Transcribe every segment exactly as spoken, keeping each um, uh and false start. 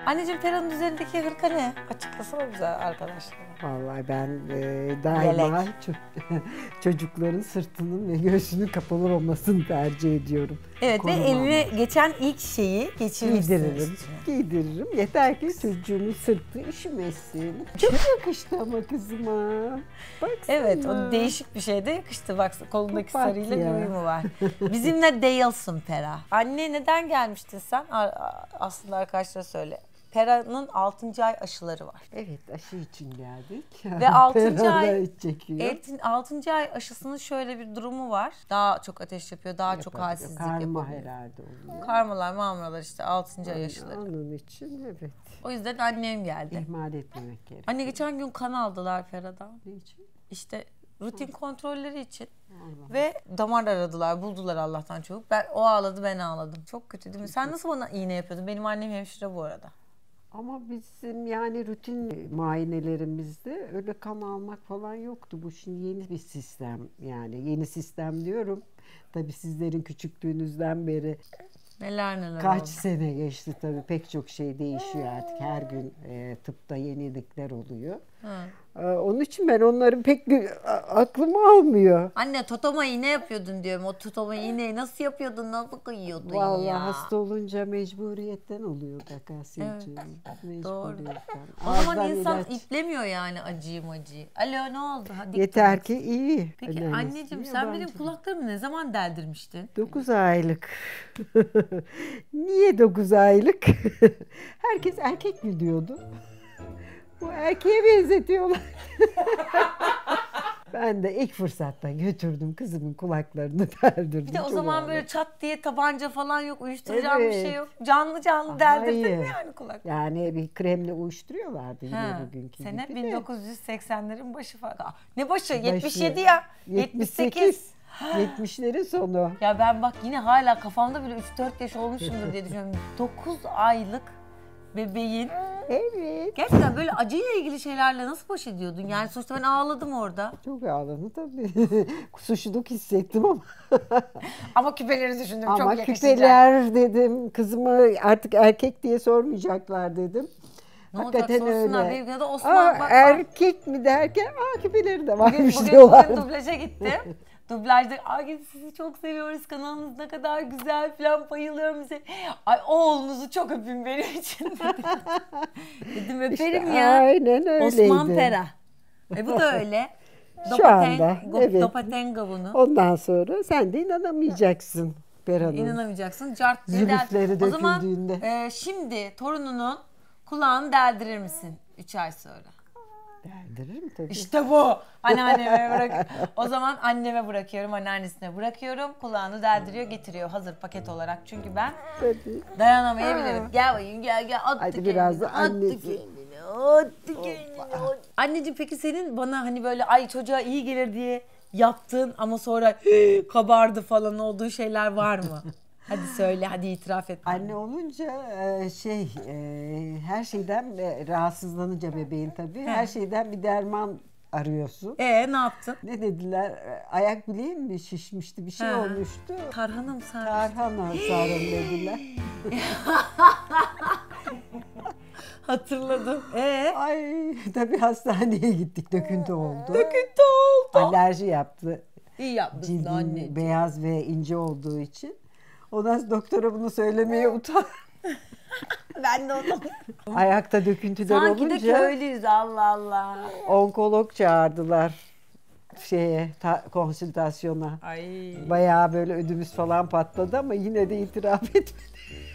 Anneciğim Pera'nın üzerindeki hırka ne? Açıklasana bize arkadaşlar. Vallahi ben e, daima ço çocukların sırtının ve göğsünün kapalı olmasını tercih ediyorum. Evet ve eline geçen ilk şeyi geçirmişsiniz. Giydiririm, giydiririm. Yeter ki çocuğumun sırtı üşümesin. Çok yakıştı ama kızıma. Baksana. Evet, o değişik bir şey de yakıştı. Bak kolundaki Bak sarıyla ya. bir uyumu var. Bizimle değilsin Pera. Anne neden gelmiştin sen? Aslında arkadaşlara söyle. Pera'nın altıncı ay aşıları var. Evet, aşı için geldik. Ve altıncı ay çekiyor. altıncı ay aşısının şöyle bir durumu var. Daha çok ateş yapıyor, daha Yapabiliyor. çok halsizlik Karma yapıyor. herhalde oluyor. Karmalar, mamralar işte altıncı ay aşıları. Onun için evet. O yüzden annem geldi. İhmal etmemek gerekiyor. Anne geçen gün kan aldılar Pera'dan. Ne için? İşte rutin kontrolleri için. Allah. Ve damar aradılar, buldular Allah'tan çabuk. Ben, o ağladı, ben ağladım. Çok kötü değil mi? Sen nasıl bana iğne yapıyordun? Benim annem hemşire bu arada. Ama bizim yani rutin muayenelerimizde öyle kan almak falan yoktu. Bu şimdi yeni bir sistem, yani yeni sistem diyorum. Tabii sizlerin küçüklüğünüzden beri Neler neler kaç oldu. sene geçti tabii, pek çok şey değişiyor artık. Her gün e, tıpta yenilikler oluyor. E, onun için ben onların pek aklıma almıyor. Anne totoma iğne yapıyordun diyorum. O totoma iğneyi nasıl yapıyordun, nasıl kıyıyordun Vallahi ya? hasta olunca mecburiyetten oluyor Akasya'cığım. Evet. Doğru. O Ağızdan zaman insan ilaç. iplemiyor yani acıyı macıyı. Alo ne oldu? Hadi Yeter ki iyi. Peki Önemlisi anneciğim iyi, sen bence benim de. kulaklarımı ne zaman deldirmiştin? dokuz aylık. Niye dokuz aylık? Herkes erkek mi diyordu? Bu erkeğe benzetiyorlar. Ben de ilk fırsatta götürdüm kızımın kulaklarını deldirdim. Bir de o Çok zaman ağladım. böyle çat diye tabanca falan yok, uyuşturacağım Evet. bir şey yok. Canlı canlı deldirdin mi Hayır. yani kulak? Yani bir kremle uyuşturuyorlardı yine Ha, bugünkü sene gibi de. bin dokuz yüz seksenlerin başı falan. Aa, ne başı? Başı. yetmiş yedi ya. yetmiş yetmiş sekiz. sekiz. yetmişlerin sonu. Ya ben bak yine hala kafamda bile üç dört yaş olmuşumdur diye düşünüyorum. dokuz aylık bebeğin Evet. gerçekten böyle acıyla ilgili şeylerle nasıl baş ediyordun? Yani sonuçta ben ağladım orada. Çok ağladım tabii. Suçluluk hissettim ama. Ama küpeleri düşündüm Ama çok yakışacak. küpeler dedim. Kızıma artık erkek diye sormayacaklar dedim. Ne olacak sorsunlar. Benim ya da Osman Aa, bak, bak. erkek mi derken aa küpeleri de Bugün, varmış bugün, diyorlar. bugün dublaja gittim. Dublajda ay sizi çok seviyoruz, kanalınız ne kadar güzel falan, bayılıyorum size. Ay oğlunuzu çok öpün benim için dedim. Dedim öperim İşte ya. aynen öyleydi. Osman Pera. E bu da öyle. Şu anda, evet. Dopatenga bunu. Ondan sonra sen de inanamayacaksın Pera'nın. İnanamayacaksın. Cart Zülüfleri O zaman döküldüğünde. e, şimdi torununun kulağını deldirir misin üç ay sonra? Deldiririm tabii. İşte bu. Anneanneme bırak. O zaman anneme bırakıyorum, anneannesine bırakıyorum. Kulağını deldiriyor, getiriyor hazır paket olarak. Çünkü ben Tabii. dayanamayabilirim. Gel bakayım, gel gel. Attı Hadi kendini, biraz da attı annesi. kendini, attı kendini. Anneciğim peki senin bana hani böyle ay çocuğa iyi gelir diye yaptığın ama sonra kabardı falan olduğu şeyler var mı? Hadi söyle, hadi itiraf et. Anne olunca e, şey e, her şeyden e, rahatsızlanınca bebeğin tabii her şeyden bir derman arıyorsun. Ee ne yaptın? Ne dediler? E, Ayak bileğin mi şişmişti? Bir şey Ha. olmuştu. Tarhana mı sarmış? Tarhana sarın dediler. Hatırladım. Ee? Ay tabii hastaneye gittik. Döküntü oldu. Döküntü oldu. Alerji yaptı. İyi yapmışsın Cildin anneciğim. beyaz ve ince olduğu için. Ondan sonra doktora bunu söylemeye utan. Ben de onu. Ayakta döküntüler Sanki olunca de köylüyüz Allah Allah. onkolog çağırdılar şeye ta, konsültasyona. Ay. Bayağı böyle ödümüz falan patladı ama yine de itiraf etmedi.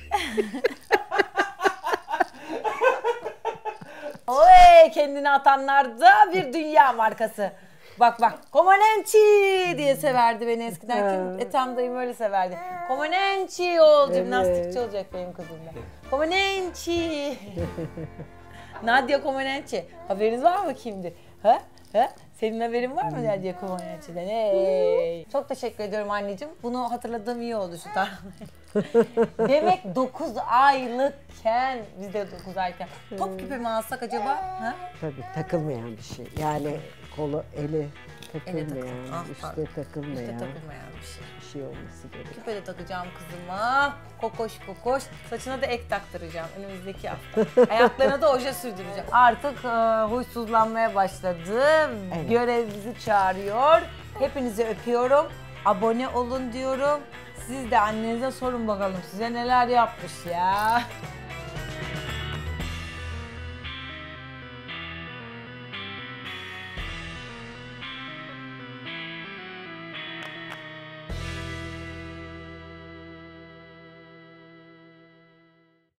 Oy kendini atanlarda bir dünya markası. Bak bak. Comaneci diye severdi beni eskiden. Kim? Ethem dayım öyle severdi. Comaneci ol. Evet. Jimnastikçi olacak benim kızım da. Comaneci. Nadia Comaneci. Haberiniz var mı kimdir? Ha? Ha? Senin haberin var mı Nadia Comaneci'den? Hey. Çok teşekkür ediyorum anneciğim. Bunu hatırladığım iyi oldu şu tarihte. Demek dokuz aylıkken, biz de dokuz aylıkken. Top küpe mi alsak acaba? Ha? Tabii takılmayan bir şey. Yani kolu, eli takılmayan, takıl- ah, üstte pardon. takılmayan. İşte takılmayan bir şey. şey olması gerekiyor. Küpe de takacağım kızıma. Kokoş kokoş. Saçına da ek taktıracağım önümüzdeki hafta. Ayaklarına da oje sürdüreceğim. Artık e, huysuzlanmaya başladı. Evet. Görev bizi çağırıyor. Hepinizi öpüyorum. Abone olun diyorum. Siz de annenize sorun bakalım size neler yapmış ya.